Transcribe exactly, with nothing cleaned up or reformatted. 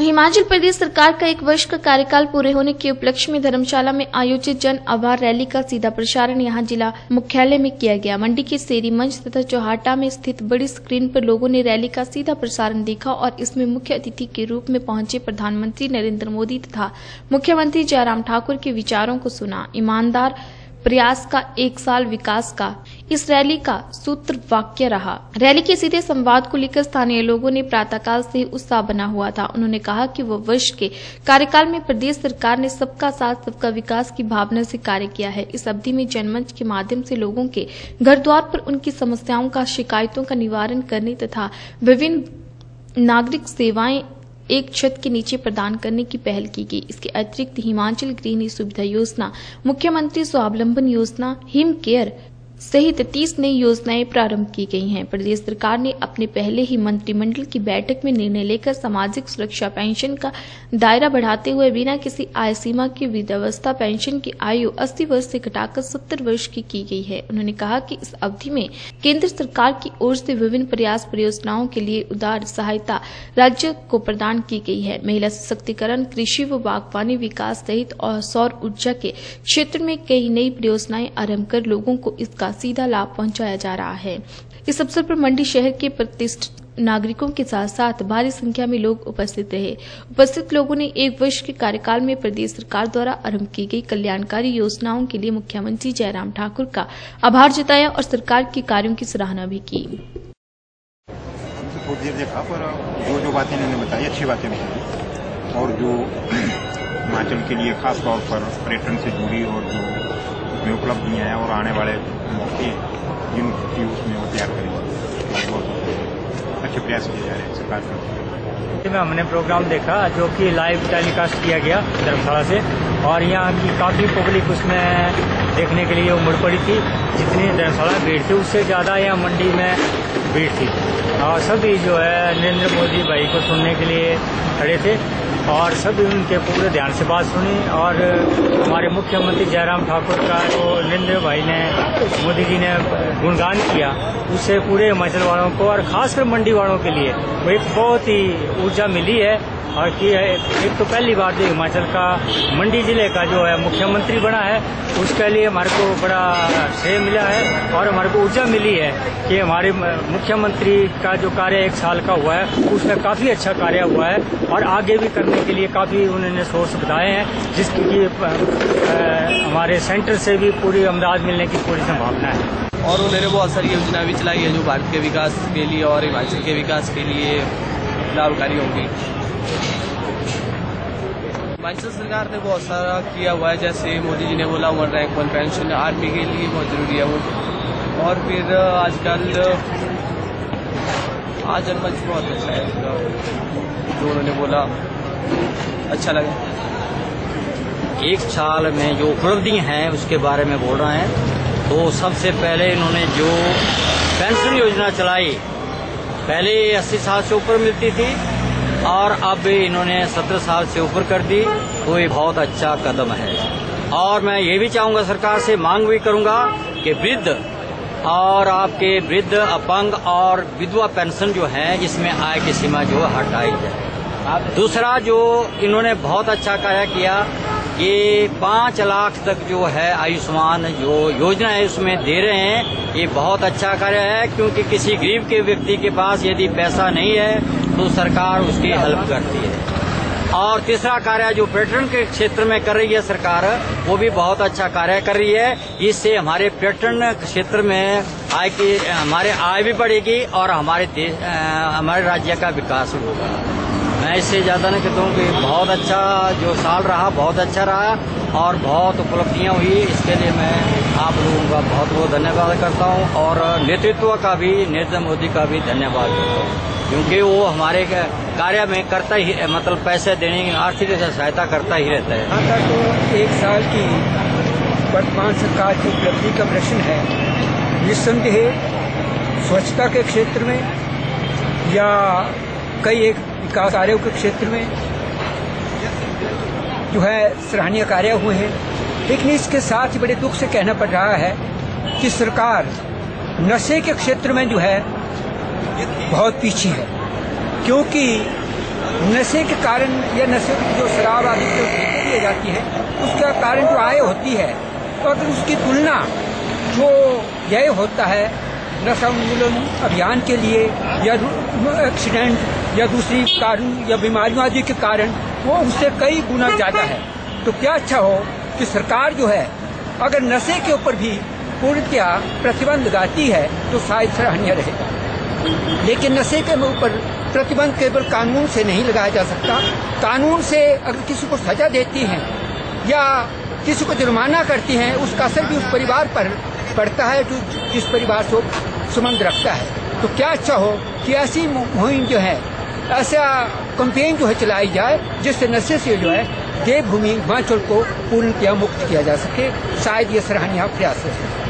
हिमाचल प्रदेश सरकार का एक वर्ष का कार्यकाल पूरे होने के उपलक्ष्य में धर्मशाला में आयोजित जन आभार रैली का सीधा प्रसारण यहां जिला मुख्यालय में किया गया। मंडी के सेरी मंच तथा चौहाटा में स्थित बड़ी स्क्रीन पर लोगों ने रैली का सीधा प्रसारण देखा और इसमें मुख्य अतिथि के रूप में पहुंचे प्रधानमंत्री नरेंद्र मोदी तथा मुख्यमंत्री जयराम ठाकुर के विचारों को सुना। ईमानदार प्रयास का एक साल विकास का इस रैली का सूत्र वाक्य रहा। रैली के सीधे संवाद को लेकर स्थानीय लोगों ने प्रातःकाल से उत्साह बना हुआ था। उन्होंने कहा कि वह वर्ष के कार्यकाल में प्रदेश सरकार ने सबका साथ सबका विकास की भावना से कार्य किया है। इस अवधि में जनमंच के माध्यम से लोगों के घर द्वार पर उनकी समस्याओं का शिकायतों का निवारण करने तथा विभिन्न नागरिक सेवाएं एक छत के नीचे प्रदान करने की पहल की गई। इसके अतिरिक्त हिमाचल गृहिणी सुविधा योजना, मुख्यमंत्री स्वावलंबन योजना, हिम केयर सहित तीस नई योजनाएं प्रारंभ की गई हैं। प्रदेश सरकार ने अपने पहले ही मंत्रिमंडल की बैठक में निर्णय लेकर सामाजिक सुरक्षा पेंशन का दायरा बढ़ाते हुए बिना किसी आय सीमा की वृद्धावस्था पेंशन की आयु अस्सी वर्ष से घटाकर सत्तर वर्ष की की गई है। उन्होंने कहा कि इस अवधि में केंद्र सरकार की ओर से विभिन्न प्रयास परियोजनाओं के लिए उदार सहायता राज्य को प्रदान की गई है। महिला सशक्तिकरण, कृषि व बागवानी विकास सहित और सौर ऊर्जा के क्षेत्र में कई नई परियोजनाएं आरंभ कर लोगों को इसका सीधा लाभ पहुंचाया जा रहा है। इस अवसर पर मंडी शहर के प्रतिष्ठित नागरिकों के साथ साथ भारी संख्या में लोग उपस्थित रहे। उपस्थित लोगों ने एक वर्ष के कार्यकाल में प्रदेश सरकार द्वारा आरंभ की गई कल्याणकारी योजनाओं के लिए मुख्यमंत्री जयराम ठाकुर का आभार जताया और सरकार के कार्यों की सराहना भी की। थोड़ी देर देखा पर जो जो बातें इन्होंने बताई अच्छी बातें बताई और जो हिमाचल के लिए खास तौर पर पर्यटन से जुड़ी और जो में उपलब्धियां हैं और आने वाले मौके जिनकी उसमें वो तैयार करेंगे। बहुत अच्छे प्रयास किए जा रहे हैं सरकार की। में हमने प्रोग्राम देखा जो कि लाइव टेलीकास्ट किया गया धर्मशाला से और यहाँ की काफ़ी पब्लिक उसमें देखने के लिए उमड़ पड़ी थी। जितनी धर्मशाला भीड़ थी उससे ज़्यादा यहाँ मंडी में भीड़ थी और सभी जो है नरेंद्र मोदी भाई को सुनने के लिए खड़े थे और सभी उनके पूरे ध्यान से बात सुनी और हमारे मुख्यमंत्री जयराम ठाकुर का जो नरेंद्र भाई ने मोदी जी ने गुणगान किया उससे पूरे हिमाचल वालों को और खासकर मंडी वालों के लिए वो एक बहुत ही ऊर्जा मिली है और कि एक तो पहली बार जो हिमाचल का मंडी जिले का जो है मुख्यमंत्री बना है उसके लिए हमारे को बड़ा श्रेय मिला है और हमारे को ऊर्जा मिली है कि हमारे मुख्यमंत्री का जो कार्य एक साल का हुआ है उसमें काफ़ी अच्छा कार्य हुआ है और आगे भी करने के लिए काफ़ी उन्होंने सोर्स बताए हैं जिसकी हमारे सेंटर से भी पूरी अमदाद मिलने की पूरी संभावना है। और उन्होंने बहुत सारी योजना भी चलाई है जो भारत के विकास के लिए और हिमाचल के विकास के लिए लाभकारी होंगी। हिमाचल सरकार ने बहुत सारा किया हुआ है, जैसे मोदी जी ने बोला one rank one pension army के लिए बहुत जरूरी है वो। और फिर आजकल आज जनमंच बहुत अच्छा है जो उन्होंने बोला, अच्छा लगा। एक साल में जो उपलब्धि हैं उसके बारे में बोल रहे हैं तो सबसे पहले इन्होंने जो पेंशन योजना चलाई, पहले अस्सी साल से ऊपर मिलती थी और अब इन्होंने सत्तर साल से ऊपर कर दी, तो ये बहुत अच्छा कदम है। और मैं ये भी चाहूंगा सरकार से मांग भी करूंगा कि वृद्ध और आपके वृद्ध, अपंग और विधवा पेंशन जो है इसमें आय की सीमा जो हटाई जाए। दूसरा जो इन्होंने बहुत अच्छा कार्य किया, ये पाँच लाख तक जो है आयुष्मान जो योजना है उसमें दे रहे हैं, ये बहुत अच्छा कार्य है क्योंकि किसी गरीब के व्यक्ति के पास यदि पैसा नहीं है तो सरकार उसकी हेल्प करती है। और तीसरा कार्य जो पर्यटन के क्षेत्र में कर रही है सरकार, वो भी बहुत अच्छा कार्य कर रही है। इससे हमारे पर्यटन क्षेत्र में आय की हमारे आय भी बढ़ेगी और हमारे देश हमारे राज्य का विकास भी होगा। मैं इससे ज़्यादा नहीं कहता हूँ कि बहुत अच्छा जो साल रहा बहुत अच्छा रहा और बहुत उपलब्धियाँ हुई, इसके लिए मैं आप लोगों का बहुत बहुत धन्यवाद करता हूँ और नेतृत्व का भी, नरेंद्र मोदी का भी धन्यवाद करता हूँ क्योंकि वो हमारे कार्य में करता ही मतलब पैसे देने की आर्थिक सहायता करता ही रहता है। आता तो एक साल की वर्तमान सरकार की उपलब्धि का प्रश्न है, निस्संदेह स्वच्छता के क्षेत्र में या कई एक विकास कार्यों के क्षेत्र में जो है सराहनीय कार्य हुए हैं। लेकिन इसके साथ ही बड़े दुख से कहना पड़ रहा है कि सरकार नशे के क्षेत्र में जो है बहुत पीछे है, क्योंकि नशे के कारण या नशे की जो शराब आदि जो ठेके दिए जाती है उसका कारण जो आय होती है, तो अगर उसकी तुलना जो व्यय होता है नशा उन्मूलन अभियान के लिए या एक्सीडेंट या दूसरी कारण या बीमारियों आदि के कारण वो उससे कई गुना ज्यादा है, तो क्या अच्छा हो कि सरकार जो है अगर नशे के ऊपर भी पूर्णतया प्रतिबंध लगाती है तो शायद सराहनीय रहेगा। लेकिन नशे के ऊपर प्रतिबंध केवल कानून से नहीं लगाया जा सकता। कानून से अगर किसी को सजा देती हैं या किसी को जुर्माना करती हैं, उसका असर भी उस परिवार पर पड़ता है जो जिस परिवार से संबंध रखता है। तो क्या अच्छा हो कि ऐसी मुहिम जो है, ऐसा कैंपेन जो है चलाई जाए जिससे नशे से जो है देवभूमि हिमाचल को पूर्णतया मुक्त किया जा सके। शायद ये सराहनीय प्रयास है।